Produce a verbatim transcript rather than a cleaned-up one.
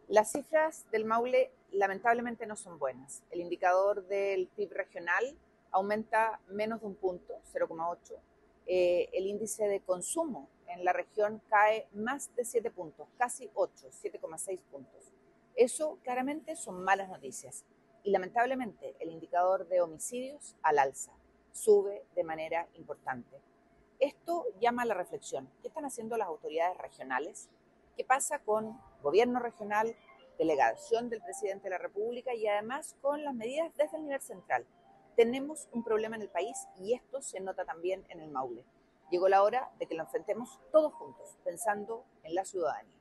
Las cifras del Maule lamentablemente no son buenas. El indicador del P I B regional aumenta menos de un punto, cero coma ocho. Eh, el índice de consumo en la región cae más de siete puntos, casi ocho, siete coma seis puntos. Eso claramente son malas noticias. Y lamentablemente el indicador de homicidios al alza sube de manera importante. Esto llama a la reflexión. ¿Qué están haciendo las autoridades regionales? ¿Qué pasa con gobierno regional, delegación del presidente de la República y además con las medidas desde el nivel central? Tenemos un problema en el país y esto se nota también en el Maule. Llegó la hora de que lo enfrentemos todos juntos, pensando en la ciudadanía.